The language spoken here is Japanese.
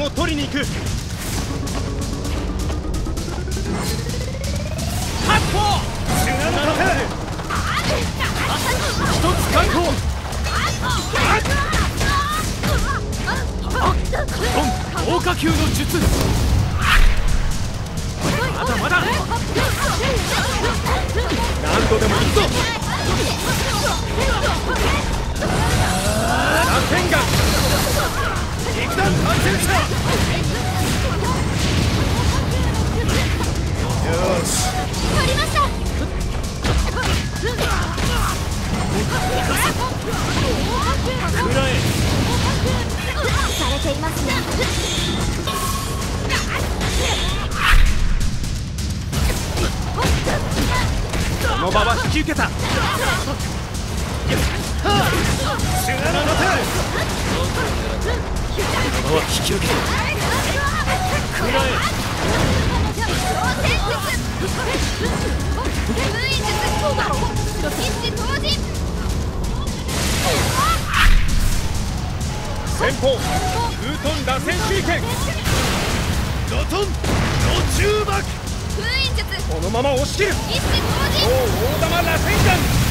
を取りに行く。確保。シュナの手。一つ確保。豪華級の術。まだまだ。何度でもいくぞ。螺旋丸。撃弾完成した。よし。 取りました。 食らえ。 されていますね。 この場は引き受けた。シュナの手。この場は引き受けた。食らえ。前方空遁螺旋手裏剣。ドトン路中爆。 封印術。 このまま押し切る。 一時同時。 大玉螺旋丸。